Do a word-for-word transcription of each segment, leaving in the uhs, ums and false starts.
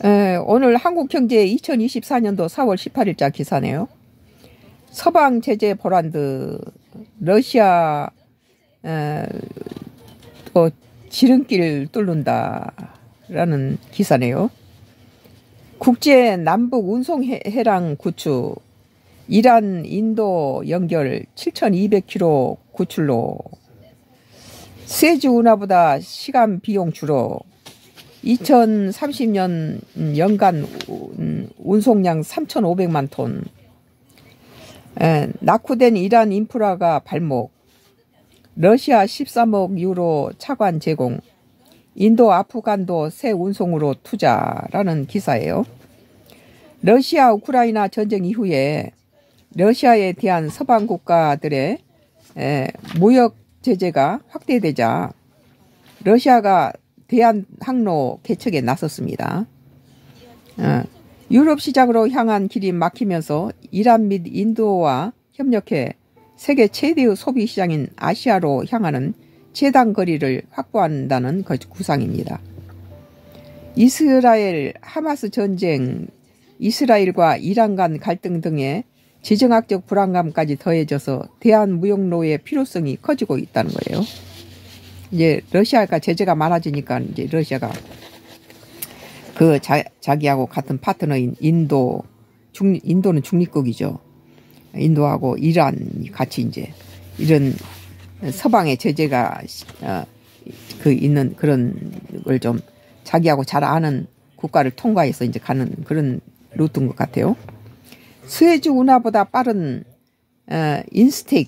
에, 오늘 한국경제 이천이십사 년도 사월 십팔일자 기사네요. 서방 제재 보란드 러시아 에, 또 지름길 뚫는다라는 기사네요. 국제 남북 운송 해랑 구축, 이란 인도 연결 칠천이백 킬로미터 구출로, 스에즈 운하보다 시간 비용 줄어, 이천삼십 년 연간 운송량 삼천오백만 톤, 에, 낙후된 이란 인프라가 발목, 러시아 십삼억 유로 차관 제공, 인도 아프간도 새 운송으로 투자라는 기사예요. 러시아 우크라이나 전쟁 이후에 러시아에 대한 서방 국가들의 에, 무역 제재가 확대되자 러시아가 대한 항로 개척에 나섰습니다. 어, 유럽 시장으로 향한 길이 막히면서 이란 및 인도와 협력해 세계 최대의 소비 시장인 아시아로 향하는 최단 거리를 확보한다는 구상입니다. 이스라엘 하마스 전쟁, 이스라엘과 이란 간 갈등 등의 지정학적 불안감까지 더해져서 대한무역로의 필요성이 커지고 있다는 거예요. 이제 러시아가 제재가 많아지니까 이제 러시아가 그 자, 자기하고 같은 파트너인 인도, 중, 인도는 중립국이죠. 인도하고 이란이 같이 이제 이런 서방의 제재가 어, 그 있는 그런 걸 좀 자기하고 잘 아는 국가를 통과해서 이제 가는 그런 루트인 것 같아요. 스에즈 운하보다 빠른 어, 인스틱,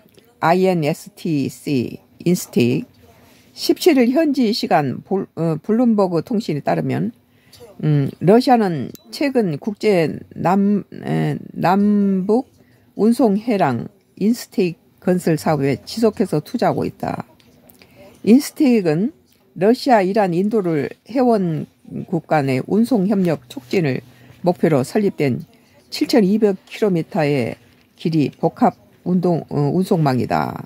아이엔에스티씨, 인스틱 십칠일 현지 시간 볼, 어, 블룸버그 통신에 따르면 음, 러시아는 최근 국제 남, 에, 남북 운송 해랑 인스틱 건설 사업에 지속해서 투자하고 있다. 인스틱은 러시아, 이란, 인도를 회원국 간의 운송 협력 촉진을 목표로 설립된 칠천이백 킬로미터의 길이 복합 운동, 어, 운송망이다.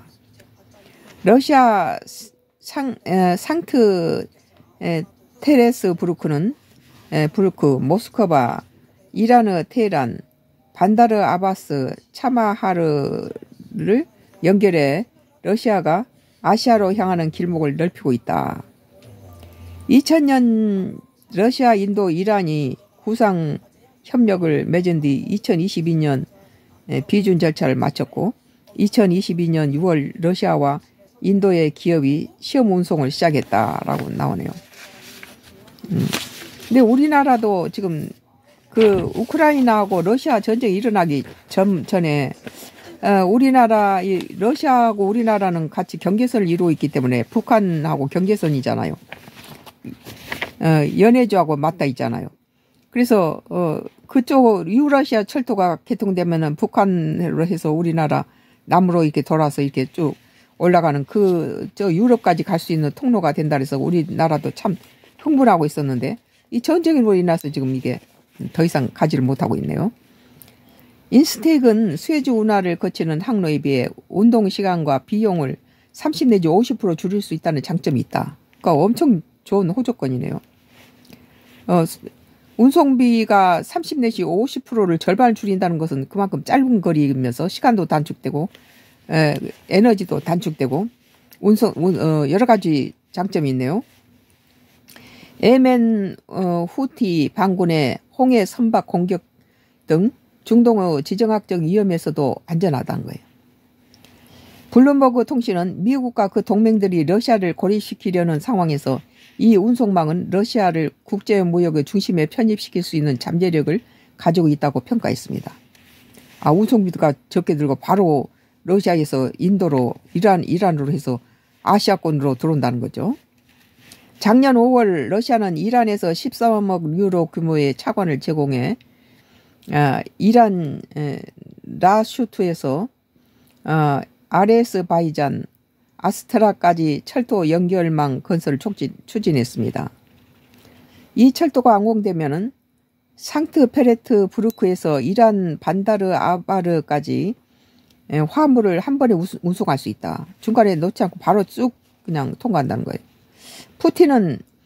러시아 상, 에, 상트 에, 테레스부르크는 에, 부르크, 모스크바, 이란의 테헤란, 반다르 아바스, 차마하르를 연결해 러시아가 아시아로 향하는 길목을 넓히고 있다. 이천 년 러시아, 인도, 이란이 구상 협력을 맺은 뒤 이천이십이 년 비준 절차를 마쳤고 이천이십이 년 유월 러시아와 인도의 기업이 시험 운송을 시작했다라고 나오네요. 음. 근데 우리나라도 지금 그 우크라이나하고 러시아 전쟁이 일어나기 전, 전에 어, 우리나라, 이 러시아하고 우리나라는 같이 경계선을 이루고 있기 때문에 북한하고 경계선이잖아요. 어, 연해주하고 맞닿아 있잖아요. 그래서 어, 그쪽 유러시아 철도가 개통되면은 북한으로 해서 우리나라 남으로 이렇게 돌아서 이렇게 쭉 올라가는 그 저 유럽까지 갈 수 있는 통로가 된다 그래서 우리나라도 참 흥분하고 있었는데 이 전쟁으로 인해서 지금 이게 더 이상 가지를 못하고 있네요. 인스틱은 스에즈 운하를 거치는 항로에 비해 운동 시간과 비용을 삼십 내지 오십 퍼센트 줄일 수 있다는 장점이 있다. 그러니까 엄청 좋은 호조건이네요. 어, 운송비가 삼십 내지 오십 퍼센트를 절반 줄인다는 것은 그만큼 짧은 거리이면서 시간도 단축되고 에, 에너지도 단축되고 운송 어, 여러 가지 장점이 있네요. 예멘 어, 후티 반군의 홍해 선박 공격 등 중동의 지정학적 위험에서도 안전하다는 거예요. 블룸버그 통신은 미국과 그 동맹들이 러시아를 고립시키려는 상황에서 이 운송망은 러시아를 국제무역의 중심에 편입시킬 수 있는 잠재력을 가지고 있다고 평가했습니다. 아, 운송비가 적게 들고 바로 러시아에서 인도로 이란, 이란으로 해서 아시아권으로 들어온다는 거죠. 작년 오월 러시아는 이란에서 십삼억 유로 규모의 차관을 제공해 아, 이란 에, 라슈트에서 아, 아레스바이잔, 아스트라까지 철도 연결망 건설을 촉진, 추진했습니다. 이 철도가 완공되면은 상트페레트부르크에서 이란 반다르 아바르까지 화물을 한 번에 운송할 수 있다. 중간에 놓지 않고 바로 쭉 그냥 통과한다는 거예요. 푸틴은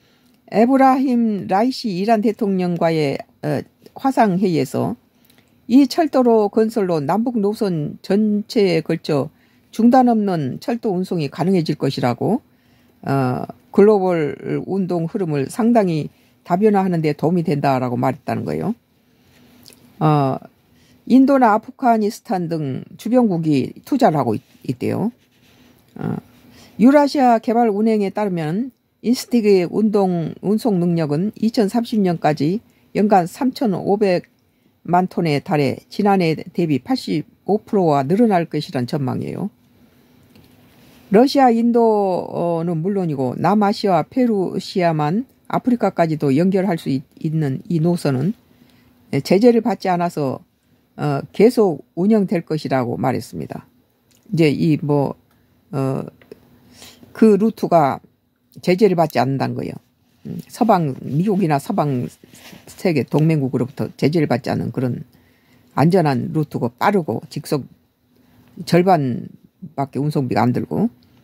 에브라힘 라이시 이란 대통령과의 어, 화상회의에서 이 철도로 건설로 남북 노선 전체에 걸쳐 중단 없는 철도 운송이 가능해질 것이라고 어, 글로벌 운동 흐름을 상당히 다변화하는 데 도움이 된다라고 말했다는 거예요. 어, 인도나 아프가니스탄 등 주변국이 투자를 하고 있, 있대요. 어, 유라시아 개발 운행에 따르면 인스틱의 운동, 운송 능력은 이천삼십 년까지 연간 삼천오백만 톤에 달해 지난해 대비 팔십오 퍼센트와 늘어날 것이란 전망이에요. 러시아, 인도는 물론이고 남아시아와 페루시아만 아프리카까지도 연결할 수 있, 있는 이 노선은 제재를 받지 않아서 어, 계속 운영될 것이라고 말했습니다. 이제 이 뭐 어, 그 루트가 제재를 받지 않는다는 거예요. 서방 미국이나 서방 세계 동맹국으로부터 제재를 받지 않는 그런 안전한 루트고 빠르고 직속 절반밖에 운송비가 안 들고.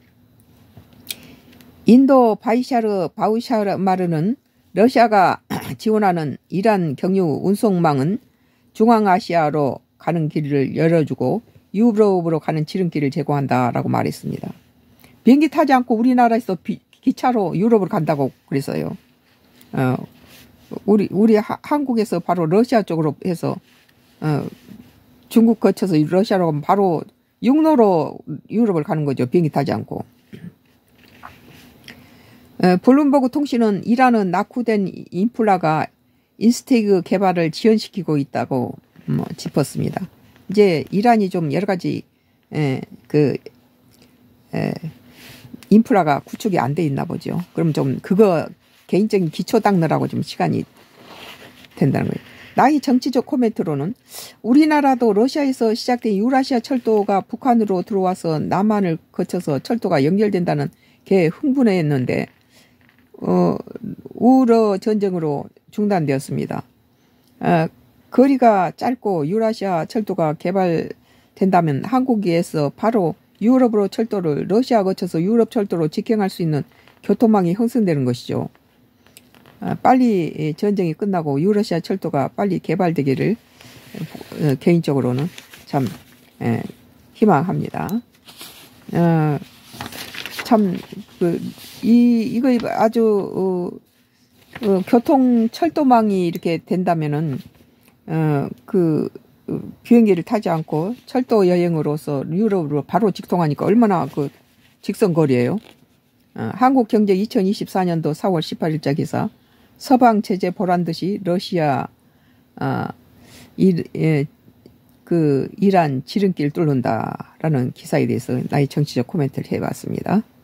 인도 바이샤르 바우샤르마르는 러시아가 지원하는 이란 경유 운송망은 중앙아시아로 가는 길을 열어주고 유럽으로 가는 지름길을 제공한다라고 말했습니다. 비행기 타지 않고 우리나라에서 비, 기차로 유럽으로 간다고 그랬어요. 어, 우리 우리 하, 한국에서 바로 러시아 쪽으로 해서 어, 중국 거쳐서 러시아로 가면 바로 육로로 유럽을 가는 거죠. 비행기 타지 않고. 어, 블룸버그 통신은 이란은 낙후된 인플라가 인스테이크 개발을 지연시키고 있다고 뭐 짚었습니다. 이제 이란이 좀 여러 가지 에, 그 에, 인프라가 구축이 안 돼 있나 보죠. 그럼 좀 그거 개인적인 기초 닦느라고 좀 시간이 된다는 거예요. 나의 정치적 코멘트로는 우리나라도 러시아에서 시작된 유라시아 철도가 북한으로 들어와서 남한을 거쳐서 철도가 연결된다는 게 흥분했는데 어, 우러 전쟁으로 중단되었습니다. 어, 거리가 짧고 유라시아 철도가 개발된다면 한국에서 바로 유럽으로 철도를 러시아 거쳐서 유럽 철도로 직행할 수 있는 교통망이 형성되는 것이죠. 어, 빨리 전쟁이 끝나고 유러시아 철도가 빨리 개발되기를 어, 개인적으로는 참 에, 희망합니다. 어, 참, 그, 이, 이거 아주, 어, 어, 교통 철도망이 이렇게 된다면은, 어, 그, 어, 비행기를 타지 않고 철도 여행으로서 유럽으로 바로 직통하니까 얼마나 그 직선거리예요. 어, 한국경제 이천이십사 년도 사월 십팔일자 기사, 서방 제재 보란 듯이 러시아, 아, 이, 예, 그, 이란 지름길 뚫는다라는 기사에 대해서 나의 정치적 코멘트를 해봤습니다.